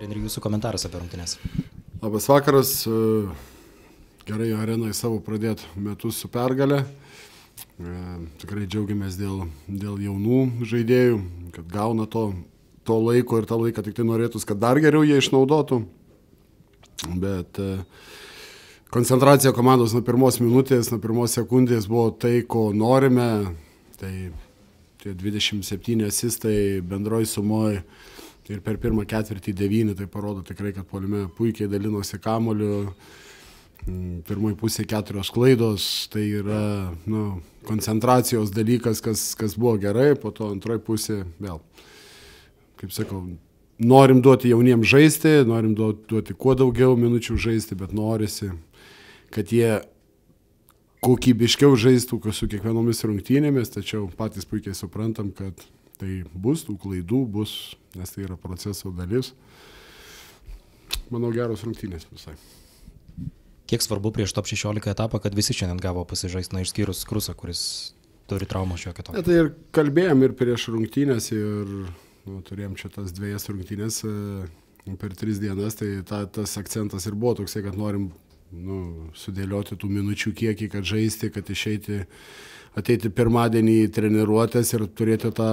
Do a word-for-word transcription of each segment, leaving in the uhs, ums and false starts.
Treneri, jūsų komentaras apie rungtynes. Labas vakaras. Gerai arenai savo pradėti metus su pergale. Tikrai džiaugiamės dėl, dėl jaunų žaidėjų, kad gauna to, to laiko ir tą laiką tik tai norėtųs, kad dar geriau jie išnaudotų. Bet koncentracija komandos nuo pirmos minutės, nuo pirmos sekundės buvo tai, ko norime. Tai tie dvidešimt septyni asistai bendroj sumoj ir per pirmą ketvirtį devyni, tai parodo tikrai, kad puolime puikiai dalinosi kamuoliu. Pirmoji pusė keturios klaidos, tai yra nu, koncentracijos dalykas, kas, kas buvo gerai, po to antroji pusė vėl. Kaip sakau, norim duoti jauniems žaisti, norim duoti kuo daugiau minučių žaisti, bet norisi, kad jie kokybiškiau žaistų su kiekvienomis rungtynėmis, tačiau patys puikiai suprantam, kad tai bus, tų klaidų bus, nes tai yra proceso dalis. Manau, geros rungtynės visai. Kiek svarbu prieš top šešiolika etapą, kad visi šiandien gavo pasižaisti, na, išskyrus Krusą, kuris turi traumą šiokią tokią? Ja, tai ir kalbėjom ir prieš rungtynės, ir nu, turėjom čia tas dviejas rungtynės per tris dienas, tai ta, tas akcentas ir buvo toksai, kad norim nu, sudėlioti tų minučių kiekį, kad žaisti, kad išeiti, ateiti pirmadienį į treniruotės ir turėti tą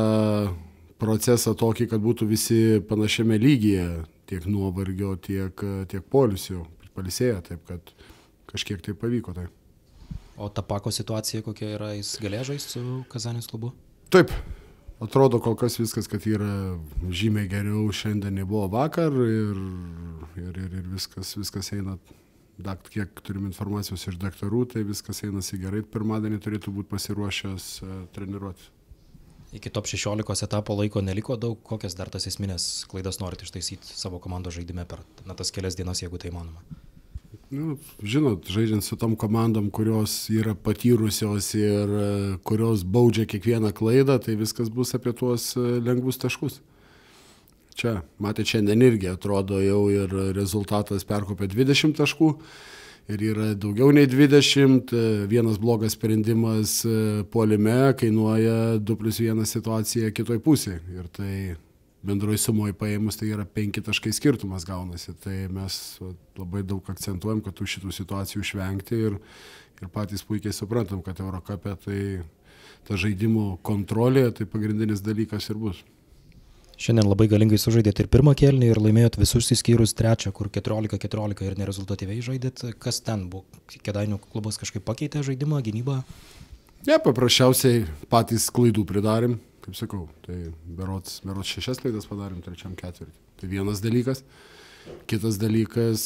procesą tokį, kad būtų visi panašiame lygyje, tiek nuovargio, tiek, tiek poilsio, palisėję, taip kad kažkiek tai pavyko. Tai. O Tapako situacija kokia yra, jis galėjo žaisti su Kazanės klubu? Taip, atrodo kol kas viskas, kad yra žymiai geriau šiandien nebuvo vakar ir, ir, ir, ir viskas, viskas eina, dakt, kiek turim informacijos iš daktarų, tai viskas einasi gerai, pirmadienį turėtų būti pasiruošęs uh, treniruoti. Iki top šešiolikos etapo laiko neliko daug, kokias dar tas esminės klaidas norite ištaisyti savo komandos žaidime per na, tas kelias dienas, jeigu tai įmanoma? Nu, žinot, žaidžiant su tom komandom, kurios yra patyrusios ir kurios baudžia kiekvieną klaidą, tai viskas bus apie tuos lengvus taškus. Čia, matėte, šiandien irgi atrodo jau ir rezultatas perkopė dvidešimt taškų. Ir yra daugiau nei dvidešimt, vienas blogas sprendimas puolime kainuoja du plius vienas situacija kitoj pusėje. Ir tai bendroj sumoje paėmus tai yra penki taškai skirtumas gaunasi. Tai mes labai daug akcentuojam, kad tų šitų situacijų išvengti ir, ir patys puikiai suprantam, kad Eurocape tai ta žaidimo kontrolė, tai pagrindinis dalykas ir bus. Šiandien labai galingai sužaidėte ir pirmą kėlinį ir laimėjot visus išskyrus trečią, kur keturiolika keturiolika ir nerezultatyviai žaidėt. Kas ten buvo? Kėdainių klubas kažkaip pakeitė žaidimą, gynybą? Ne, paprasčiausiai patys klaidų pridarėm, kaip sakau. Tai berods, berods šešias klaidas padarėm trečiam ketvirtį. Tai vienas dalykas. Kitas dalykas,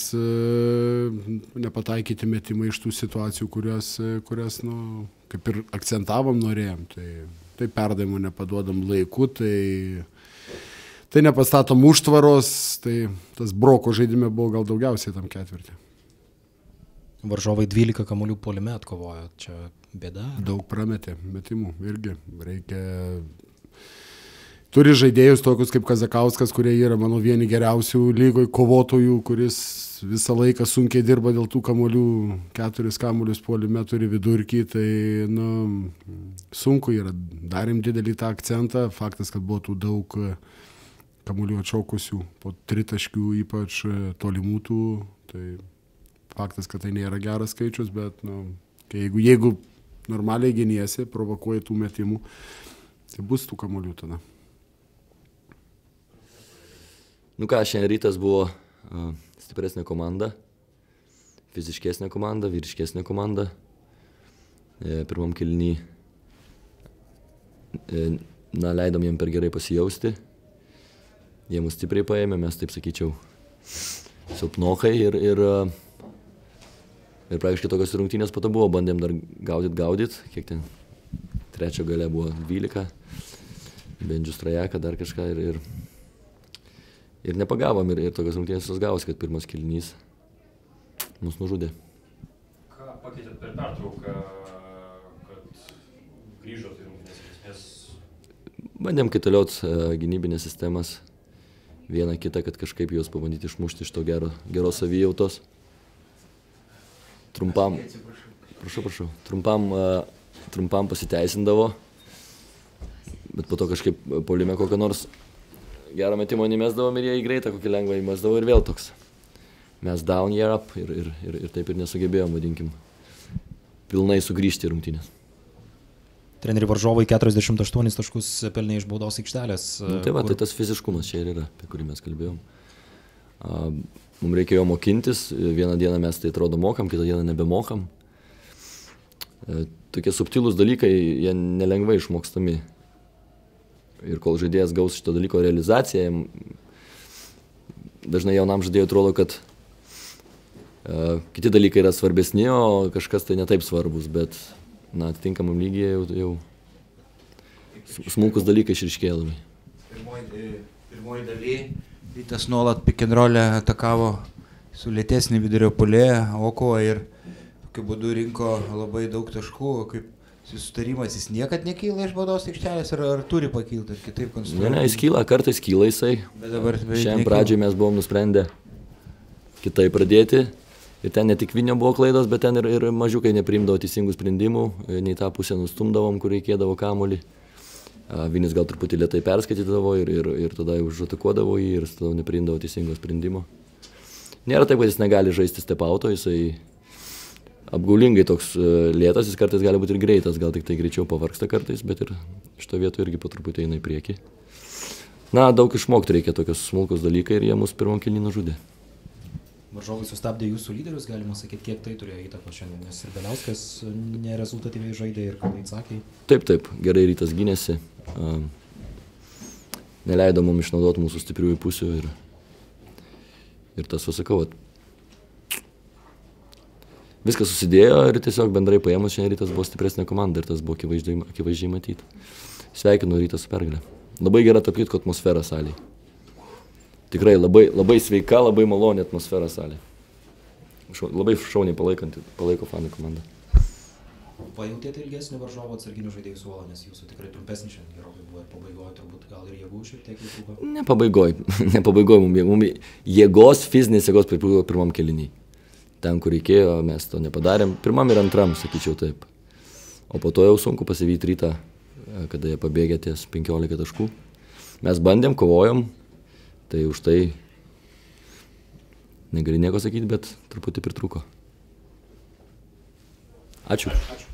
nepataikyti metimai iš tų situacijų, kurias, kurias nu, kaip ir akcentavom, norėjom. Tai, tai perdavimų nepaduodam laiku, tai... Tai nepastatom užtvaros, tai tas broko žaidime buvo gal daugiausiai tam ketvirtį. Varžovai dvylika kamuolių puolime atkovojo, čia bėda? Daug prametė metimų irgi. Reikia... Turi žaidėjus tokius kaip Kazakauskas, kurie yra, manau, vieni geriausių lygoj kovotojų, kuris visą laiką sunkiai dirba dėl tų kamuolių, keturis kamuolius puolime turi vidurkį, tai nu, sunku yra. Darėm didelį tą akcentą, faktas, kad buvo tų daug kamuolių atšaukusių, po tritaškių ypač tolimų tų, tai faktas, kad tai nėra geras skaičius, bet nu, jeigu, jeigu normaliai giniesi, provokuoja tų metimų, tai bus tų kamuolių tada. Nu ką, šiandien rytas buvo uh, stipresnė komanda, fiziškesnė komanda, vyriškesnė komanda. E, pirmam kėliny e, na, leidom jiem per gerai pasijausti. Jie mus stipriai paėmė, mes taip sakyčiau silpnokai ir, ir, ir praktiškai tokios rungtynės po to buvo, bandėm dar gaudyt, gaudyt, kiek ten trečio gale buvo dvylika, Bendžius Trajaka, dar kažką ir, ir, ir nepagavom ir, ir tokios rungtynės tos gavosi, kad pirmas kėlinys mus nužudė. Ką pakeitėt per pertrauką, kad grįžot į rungtynės, nes... Bandėm kaitaliot uh, gynybinės sistemas. Vieną kitą, kad kažkaip juos pabandyti išmušti iš to gero, geros savijautos. Trumpam, prašau, prašau, trumpam, uh, trumpam pasiteisindavo, bet po to kažkaip puolime kokią nors gerą metimą nemesdavom ir jie į greitą kokį lengvą įmesdavo ir vėl toks. Mes down, jie up ir, ir, ir, ir taip ir nesugebėjom, vadinkim, pilnai sugrįžti į rungtynės. Treneri varžovai keturiasdešimt aštuonis taškus pelnė iš baudos aikštelės. Nu, tai va, kur... tai tas fiziškumas čia ir yra, apie kurį mes kalbėjom. A, mums reikėjo mokintis, vieną dieną mes tai atrodo mokam, kitą dieną nebemokam. E, tokie subtilūs dalykai, jie nelengvai išmokstami. Ir kol žaidėjas gaus šito dalyko realizaciją, dažnai jaunam žaidėjui atrodo, kad uh, kiti dalykai yra svarbesni, o kažkas tai netaip svarbus, bet na, atitinkamam lygyje jau, jau smulkus dalykai išryškėja labai. Pirmoji, pirmoji daly Rytas nuolat pick and roll atakavo su lėtesnį vidurio puolėją, Oko, ir tokiu būdu rinko labai daug taškų. Kaip susitarimas, jis niekad nekyla iš baudos aikštelės, ar, ar turi pakilti, ar kitaip konstruoti? Ne, ne, jis kyla, kartais kyla jisai. Bet dabar šiandien pradžiai mes buvom nusprendę kitaip pradėti. Ir ten ne tik Vinio buvo klaidos, bet ten ir, ir mažiukai nepriimdavo teisingų sprendimų, nei tą pusę nustumdavom, kur reikėdavo kamuolį. Vinis gal truputį lėtai perskaitydavo ir, ir, ir tada užatakuodavo jį ir tada nepriimdavo teisingo sprendimo. Nėra taip, kad jis negali žaisti step-auto, jisai apgaulingai toks lėtas, jis kartais gali būti ir greitas, gal tik tai greičiau pavargsta kartais, bet ir šito vietoje irgi po truputį eina į priekį. Na, daug išmokti reikia tokios smulkus dalykai ir jie mus pirmam kėlinį nužudė. Varžovai sustabdė jūsų lyderius, galima sakyti, kiek tai turėjo įtakos šiandien, nes ir Beliauskas nerezultatyviai žaidė ir kalai atsakė. Taip, taip, gerai Rytas gynėsi, neleido mums išnaudoti mūsų stipriųjų pusių ir, ir tas pasakau, viskas susidėjo ir tiesiog bendrai paėmus šiandien Rytas buvo stipresnė komanda ir tas buvo akivaizdžiai, akivaizdžiai matyti. Sveikinu Rytą su pergalė. Labai gera tarp kitko atmosfera salėje. Tikrai labai, labai sveika, labai maloni atmosfera salėje. Šau, labai šauniai palaiko fanų komandą. Pajutėte ilgesnį varžovo atsarginių žaidėjų suolą, nes jūsų tikrai trumpesnį šiandien gerokai buvo ir pabaigoje turbūt gal ir jėgų šiek tiek įtrūko? Ne pabaigoje, ne pabaigoje, mums, mums jėgos, fizinės jėgos pritrūko pirmam kėliniai. Ten, kur reikėjo, mes to nepadarėm. Pirmam ir antram, sakyčiau taip. O po to jau sunku pasivyti Rytą, kada jie pabėgė ties penkiolika taškų. Mes bandėm, kovojom, tai už tai negali nieko sakyti, bet truputį pritrūko. Ačiū. Ačiū.